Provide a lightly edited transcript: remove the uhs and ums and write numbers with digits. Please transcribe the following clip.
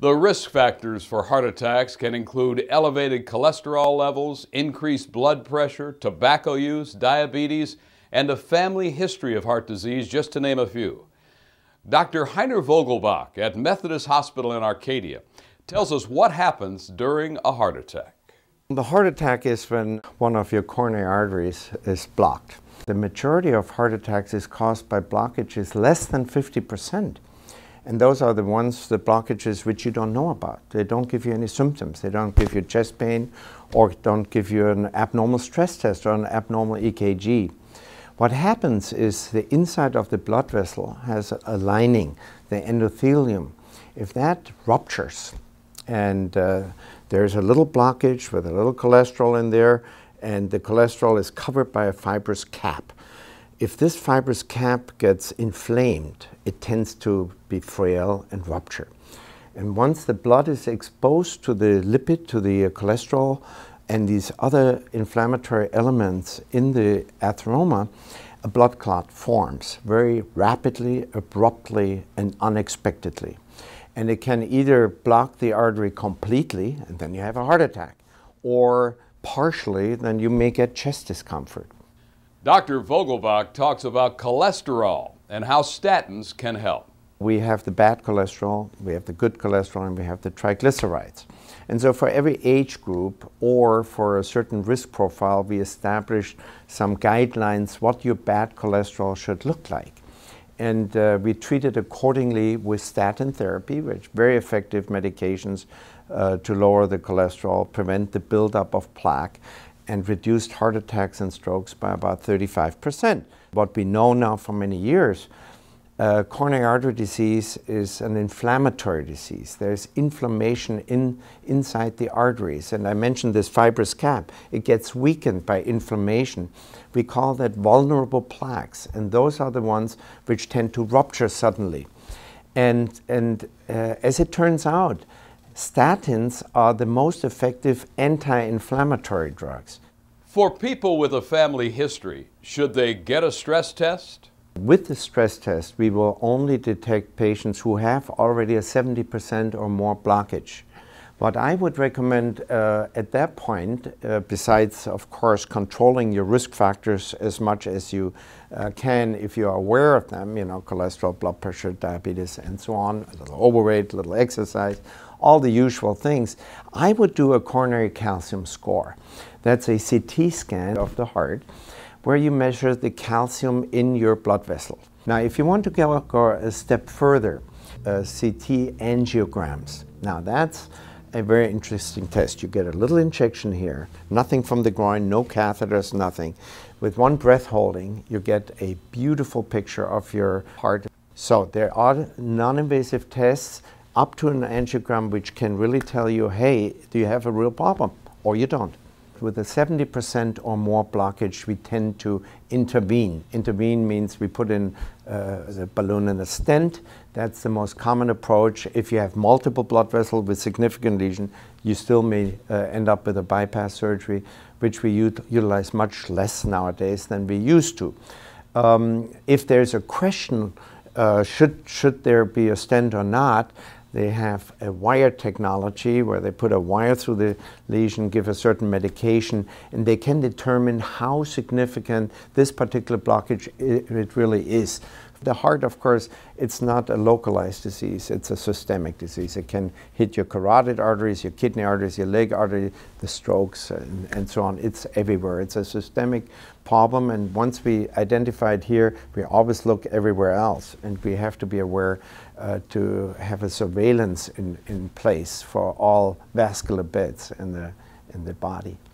The risk factors for heart attacks can include elevated cholesterol levels, increased blood pressure, tobacco use, diabetes, and a family history of heart disease, just to name a few. Dr. Heiner Vogelbach at Methodist Hospital in Arcadia tells us what happens during a heart attack. The heart attack is when one of your coronary arteries is blocked. The majority of heart attacks is caused by blockages less than 50%. And those are the ones, the blockages which you don't know about. They don't give you any symptoms. They don't give you chest pain or don't give you an abnormal stress test or an abnormal EKG. What happens is the inside of the blood vessel has a lining, the endothelium. If that ruptures and there's a little blockage with a little cholesterol in there, and the cholesterol is covered by a fibrous cap. If this fibrous cap gets inflamed, it tends to be frail and rupture. And once the blood is exposed to the lipid, to the cholesterol, and these other inflammatory elements in the atheroma, a blood clot forms very rapidly, abruptly, and unexpectedly. And it can either block the artery completely, and then you have a heart attack, or partially, then you may get chest discomfort. Dr. Vogelbach talks about cholesterol and how statins can help. We have the bad cholesterol, we have the good cholesterol, and we have the triglycerides. And so for every age group or for a certain risk profile, we established some guidelines what your bad cholesterol should look like. And we treat it accordingly with statin therapy, which very effective medications to lower the cholesterol, prevent the buildup of plaque, and reduced heart attacks and strokes by about 35%. What we know now for many years, coronary artery disease is an inflammatory disease. There's inflammation inside the arteries. And I mentioned this fibrous cap. It gets weakened by inflammation. We call that vulnerable plaques. And those are the ones which tend to rupture suddenly. And as it turns out, statins are the most effective anti-inflammatory drugs. For people with a family history, should they get a stress test? With the stress test, we will only detect patients who have already a 70% or more blockage. What I would recommend at that point, besides of course controlling your risk factors as much as you can if you are aware of them, you know, cholesterol, blood pressure, diabetes, and so on, a little overweight, a little exercise, all the usual things, I would do a coronary calcium score. That's a CT scan of the heart where you measure the calcium in your blood vessel. Now, if you want to go a step further, CT angiograms. Now, that's a very interesting test. You get a little injection here, nothing from the groin, no catheters, nothing. With one breath holding, you get a beautiful picture of your heart. So there are non-invasive tests up to an angiogram which can really tell you, hey, do you have a real problem or you don't. With a 70% or more blockage, we tend to intervene. Intervene means we put in the balloon in a stent. That's the most common approach. If you have multiple blood vessels with significant lesion, you still may end up with a bypass surgery, which we utilize much less nowadays than we used to. If there's a question, should there be a stent or not, they have a wire technology where they put a wire through the lesion, give a certain medication, and they can determine how significant this particular blockage it really is. The heart, of course, it's not a localized disease, it's a systemic disease. It can hit your carotid arteries, your kidney arteries, your leg artery, the strokes, and so on. It's everywhere. It's a systemic problem, and once we identify it here, we always look everywhere else, and we have to be aware to have a surveillance in place for all vascular beds in the body.